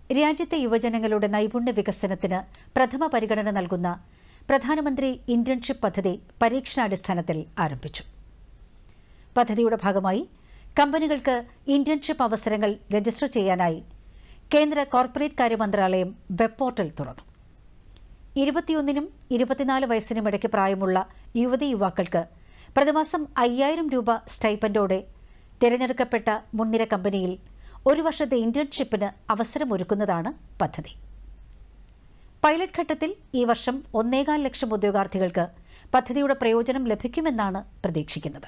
രാജ്യത്തെ യുവജനങ്ങളുടെ നൈപുണ്യ വികസനത്തിന് പ്രഥമ പരിഗണന നൽകുന്ന പ്രധാനമന്ത്രി ഇന്റേൺഷിപ്പ് പദ്ധതി പരീക്ഷണാടിസ്ഥാനത്തിൽ ആരംഭിച്ചു. പദ്ധതിയുടെ ഭാഗമായി കമ്പനികൾക്ക് ഇന്റേൺഷിപ്പ് അവസരങ്ങൾ രജിസ്റ്റർ ചെയ്യാനായി കേന്ദ്ര കോർപ്പറേറ്റ് കാര്യ മന്ത്രാലയം വെബ് പോർട്ടൽ തുറന്നു. 21നും 24 വയസ്സിനും ഇടയ്ക്ക് പ്രായമുള്ള യുവതീ യുവാക്കൾക്ക് പ്രതിമാസം 5000 രൂപ സ്റ്റൈപ്പൻഡോടെ തിരഞ്ഞെടുക്കപ്പെട്ട മുൻനിര കമ്പനിയിൽ ഒരു വർഷത്തെ ഇന്റേൺഷിപ്പിന് അവസരമൊരുക്കുന്നതാണ് പദ്ധതി. പൈലറ്റ് ഘട്ടത്തിൽ ഈ വർഷം 1.25 ലക്ഷം ഉദ്യോഗാർത്ഥികൾക്ക് പദ്ധതിയുടെ പ്രയോജനം ലഭിക്കുമെന്നാണ് പ്രതീക്ഷിക്കുന്നത്.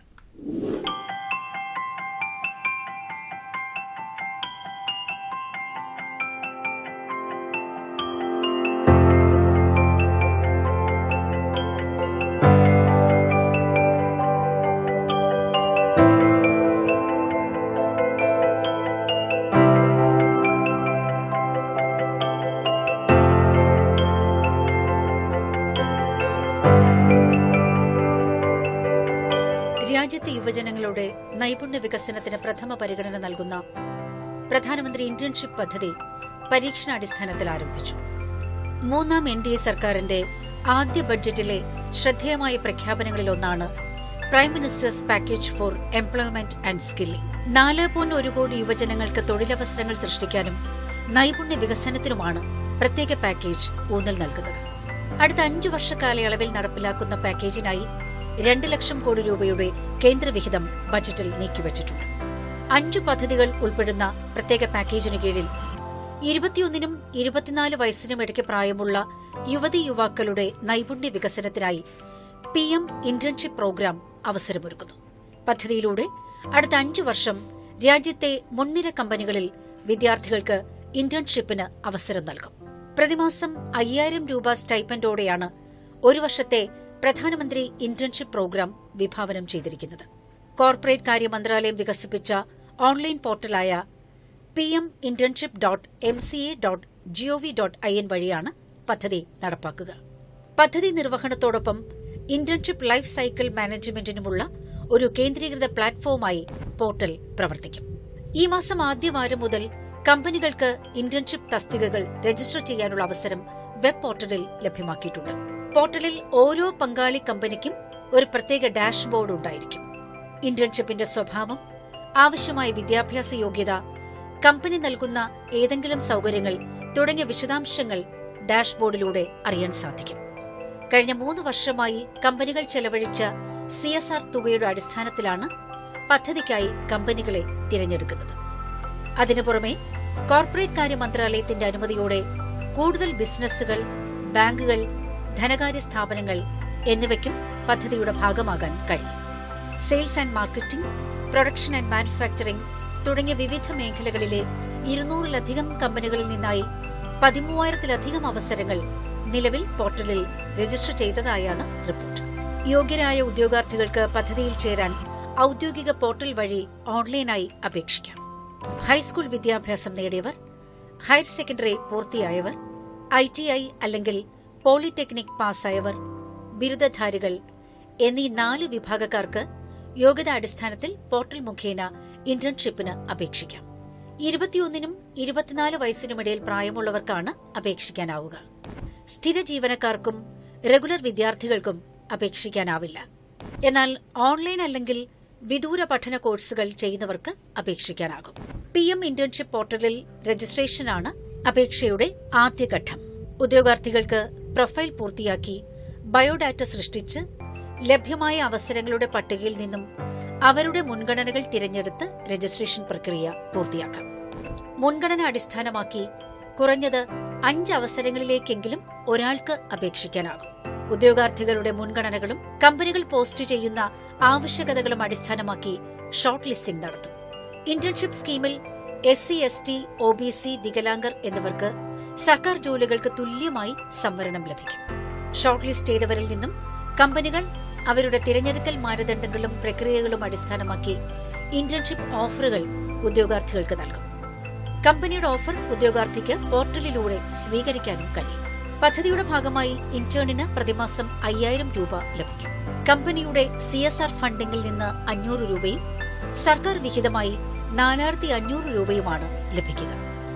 രാജ്യത്തെ യുവജനങ്ങളുടെ നൈപുണ്യ വികസനത്തിന് പ്രഥമ പരിഗണന നൽകുന്ന പ്രധാനമന്ത്രി ഇന്റേൺഷിപ്പ് പദ്ധതി പരീക്ഷണാടിസ്ഥാനത്തിൽ ആരംഭിച്ചു. 3ാം NDA സർക്കാരിന്റെ ആദ്യ ബഡ്ജറ്റിലെ ശ്രദ്ധേയമായ പ്രഖ്യാപനങ്ങളിലൊന്നാണ് prime minister's package for employment and skilling. 4.1 കോടി യുവജനങ്ങൾക്ക് തൊഴിലവസരങ്ങൾ സൃഷ്ടിക്കാനും നൈപുണ്യ വികസനത്തിനുമാണ് പ്രത്യേക പാക്കേജ് ഊന്നൽ നൽകുന്നത്. അടുത്ത 5 വർഷ കാലയളവിൽ നടപ്പിലാക്കുന്ന പാക്കേജിനായി 2 ലക്ഷം കോടി രൂപയുടെ കേന്ദ്രവിഹിതം ബജറ്റിൽ നീക്കിവച്ചിട്ടുണ്ട്. 5 പദ്ധതികൾ ഉൾപ്പെടുന്ന പ്രത്യേക പാക്കേജിന് കീഴിൽ 21നും 24 വയസ്സിനും ഇടയ്ക്ക് പ്രായമുള്ള യുവതീ യുവാക്കളുടെ നൈപുണ്യ വികസനത്തിനായി PM ഇന്റേൺഷിപ്പ് പ്രോഗ്രാം അവസരമൊരുക്കുന്നു. പദ്ധതിയിലൂടെ അടുത്ത 5 വർഷം രാജ്യത്തെ മുൻനിര കമ്പനികളിൽ വിദ്യാർത്ഥികൾക്ക് ഇന്റേൺഷിപ്പിന് അവസരം നൽകും. പ്രതിമാസം 5000 രൂപ സ്റ്റൈപ്പൻഡോടെയാണ് ഒരു വർഷത്തെ പ്രധാനമന്ത്രി ഇന്റേൺഷിപ്പ് പ്രോഗ്രാം വിഭാവനം ചെയ്തിരിക്കുന്നത്. കോർപ്പറേറ്റ് കാര്യ മന്ത്രാലയം വികസിപ്പിച്ച ഓൺലൈൻ പോർട്ടലായ pminternship.mca.gov.in വഴിയാണ് പദ്ധതി നടപ്പാക്കുക. പദ്ധതി നിർവഹണത്തോടൊപ്പം ഇന്റേൺഷിപ്പ് ലൈഫ് സൈക്കിൾ മാനേജ്മെന്റിനുമുള്ള ഒരു കേന്ദ്രീകൃത പ്ലാറ്റ്ഫോമായി പോർട്ടൽ പ്രവർത്തിക്കും. ഈ മാസം ആദ്യവാരം മുതൽ കമ്പനികൾക്ക് ഇന്റേൺഷിപ്പ് തസ്തികകൾ രജിസ്റ്റർ ചെയ്യാനുള്ള അവസരം വെബ് പോർട്ടലിൽ ലഭ്യമാക്കിയിട്ടുണ്ട്. പോർട്ടലിൽ ഓരോ പങ്കാളി കമ്പനിക്കും ഒരു പ്രത്യേക ഡാഷ്ബോർഡ് ഉണ്ടായിരിക്കും. ഇന്റേൺഷിപ്പിന്റെ സ്വഭാവം, ആവശ്യമായ വിദ്യാഭ്യാസ യോഗ്യത, കമ്പനി നൽകുന്ന ഏതെങ്കിലും സൌകര്യങ്ങൾ തുടങ്ങിയ വിശദാംശങ്ങൾ ഡാഷ്ബോർഡിലൂടെ അറിയാൻ സാധിക്കും. കഴിഞ്ഞ 3 വർഷമായി കമ്പനികൾ ചെലവഴിച്ച CSR തുകയുടെ അടിസ്ഥാനത്തിലാണ് പദ്ധതിക്കായി കമ്പനികളെ തിരഞ്ഞെടുക്കുന്നത്. അതിനു പുറമെ കോർപ്പറേറ്റ് കാര്യ മന്ത്രാലയത്തിന്റെ അനുമതിയോടെ കൂടുതൽ ബിസിനസ്സുകൾ, ബാങ്കുകൾ, ധനകാര്യ സ്ഥാപനങ്ങൾ എന്നിവയ്ക്കും പദ്ധതിയുടെ ഭാഗമാകാൻ കഴിയും. Sales and marketing, production and manufacturing തുടങ്ങിയ വിവിധ മേഖലകളിലെ 200-ലധികം കമ്പനികളിൽ നിന്നായി 13,000-ലധികം അവസരങ്ങൾ നിലവിൽ പോർട്ടലിൽ രജിസ്റ്റർ ചെയ്തതായാണ് റിപ്പോർട്ട്. യോഗ്യരായ ഉദ്യോഗാർത്ഥികൾക്ക് പദ്ധതിയിൽ ചേരാൻ ഔദ്യോഗിക പോർട്ടൽ വഴി ഓൺലൈനായി അപേക്ഷിക്കാം. ഹൈസ്കൂൾ വിദ്യാഭ്യാസം നേടിയവർ, ഹയർ സെക്കൻഡറി പൂർത്തിയായവർ, ITI അല്ലെങ്കിൽ പോളിടെക്നിക് പാസ്സായവർ, ബിരുദധാരികൾ എന്നീ 4 വിഭാഗക്കാർക്ക് യോഗ്യതാടിസ്ഥാനത്തിൽ പോർട്ടൽ മുഖേന ഇന്റേൺഷിപ്പിന് അപേക്ഷിക്കാം. 21നും 24 വയസ്സിനുമിടയിൽ പ്രായമുള്ളവർക്കാണ് അപേക്ഷിക്കാനാവുക. സ്ഥിര ജീവനക്കാർക്കും റെഗുലർ വിദ്യാർത്ഥികൾക്കും അപേക്ഷിക്കാനാവില്ല. എന്നാൽ ഓൺലൈൻ അല്ലെങ്കിൽ വിദൂര പഠന കോഴ്സുകൾ ചെയ്യുന്നവർക്ക് അപേക്ഷിക്കാനാകും. PM ഇന്റേൺഷിപ്പ് പോർട്ടലിൽ രജിസ്ട്രേഷനാണ് അപേക്ഷയുടെ ആദ്യഘട്ടം. ഉദ്യോഗാർത്ഥികൾക്ക് പ്രൊഫൈൽ പൂർത്തിയാക്കി ബയോഡാറ്റ സൃഷ്ടിച്ച് ലഭ്യമായ അവസരങ്ങളുടെ പട്ടികയിൽ നിന്നും അവരുടെ മുൻഗണനകൾ തിരഞ്ഞെടുത്ത് രജിസ്ട്രേഷൻ പ്രക്രിയ പൂർത്തിയാക്കാം. മുൻഗണന അടിസ്ഥാനമാക്കി കുറഞ്ഞത് 5 അവസരങ്ങളിലേക്കെങ്കിലും ഒരാൾക്ക് അപേക്ഷിക്കാനാകും. ഉദ്യോഗാർത്ഥികളുടെ മുൻഗണനകളും കമ്പനികൾ പോസ്റ്റ് ചെയ്യുന്ന ആവശ്യകതകളും അടിസ്ഥാനമാക്കി ഷോർട്ട് ലിസ്റ്റിംഗ് നടത്തും. ഇന്റേൺഷിപ്പ് സ്കീമിൽ SC, ST, OBC, വികലാംഗർ എന്നിവർക്ക് സർക്കാർ ജോലികൾക്ക് തുല്യമായി സംവരണം ലഭിക്കും. ഷോർട്ട് ലിസ്റ്റ് ചെയ്തവരിൽ നിന്നും കമ്പനികൾ അവരുടെ തിരഞ്ഞെടുക്കൽ മാനദണ്ഡങ്ങളും പ്രക്രിയകളും അടിസ്ഥാനമാക്കി ഇന്റേൺഷിപ്പ് ഓഫറുകൾ ഉദ്യോഗാർത്ഥികൾക്ക് നൽകും. കമ്പനിയുടെ ഓഫർ ഉദ്യോഗാർത്ഥിക്ക് പോർട്ടലിലൂടെ സ്വീകരിക്കാനും കഴിയും. പദ്ധതിയുടെ ഭാഗമായി ഇന്റേണിന് പ്രതിമാസം 5000 രൂപ ലഭിക്കും. കമ്പനിയുടെ CSR ഫണ്ടിംഗിൽ നിന്ന് 500 രൂപയും സർക്കാർ വിഹിതമായി 4500 രൂപയുമാണ് ലഭിക്കുക.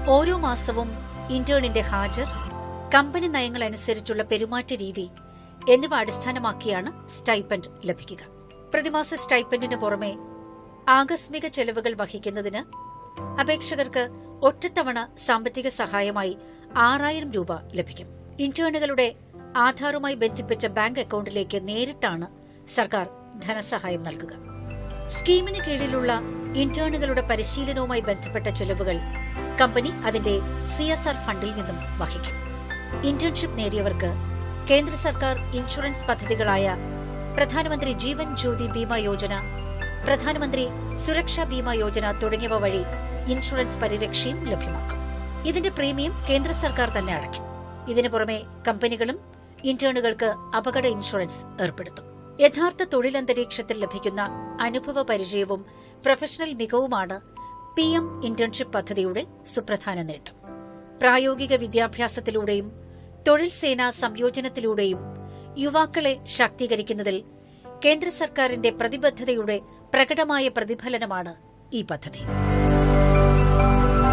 ഓരോ മാസവും ഇന്റേണിന്റെ ഹാജർ, കമ്പനി നയങ്ങൾ അനുസരിച്ചുള്ള പെരുമാറ്റ രീതി എന്നിവ അടിസ്ഥാനമാക്കിയാണ് സ്റ്റൈപ്പൻഡ് ലഭിക്കുക. പ്രതിമാസ സ്റ്റൈപ്പൻഡിന് പുറമെ ആകസ്മിക ചെലവുകൾ വഹിക്കുന്നതിന് അപേക്ഷകർക്ക് ഒറ്റത്തവണ സാമ്പത്തിക സഹായമായി 6000 രൂപ ലഭിക്കും. ഇന്റേണുകളുടെ ആധാറുമായി ബന്ധിപ്പിച്ച ബാങ്ക് അക്കൌണ്ടിലേക്ക് നേരിട്ടാണ് സർക്കാർ ധനസഹായം നൽകുക. സ്കീമിന് കീഴിലുള്ള ഇന്റേണുകളുടെ പരിശീലനവുമായി ബന്ധപ്പെട്ട ചെലവുകൾ കമ്പനി അതിന്റെ CSR ഫണ്ടിൽ നിന്നും വഹിക്കും. ഇന്റേൺഷിപ്പ് നേടിയവർക്ക് കേന്ദ്ര സർക്കാർ ഇൻഷുറൻസ് പദ്ധതികളായ പ്രധാനമന്ത്രി ജീവൻ ജ്യോതി ബീമ യോജന, പ്രധാനമന്ത്രി സുരക്ഷാ ബീമ യോജന തുടങ്ങിയവ വഴി ഇൻഷുറൻസ് പരിരക്ഷയും ലഭ്യമാക്കും. ഇതിന്റെ പ്രീമിയം കേന്ദ്ര സർക്കാർ തന്നെ അടയ്ക്കും. ഇതിനു പുറമെ കമ്പനികളും ഇന്റേണുകൾക്ക് അപകട ഇൻഷുറൻസ് ഏർപ്പെടുത്തും. യഥാർത്ഥ തൊഴിലന്തരീക്ഷത്തിൽ ലഭിക്കുന്ന അനുഭവ പരിചയവും പ്രൊഫഷണൽ മികവുമാണ് PM ഇന്റേൺഷിപ്പ് പദ്ധതിയുടെ സുപ്രധാന നേട്ടം. പ്രായോഗിക വിദ്യാഭ്യാസത്തിലൂടെയും തൊഴിൽ സേനാ സംയോജനത്തിലൂടെയും യുവാക്കളെ ശാക്തീകരിക്കുന്നതിൽ കേന്ദ്ര സർക്കാരിന്റെ പ്രതിബദ്ധതയുടെ പ്രകടമായ പ്രതിഫലനമാണ് ഈ പദ്ധതി.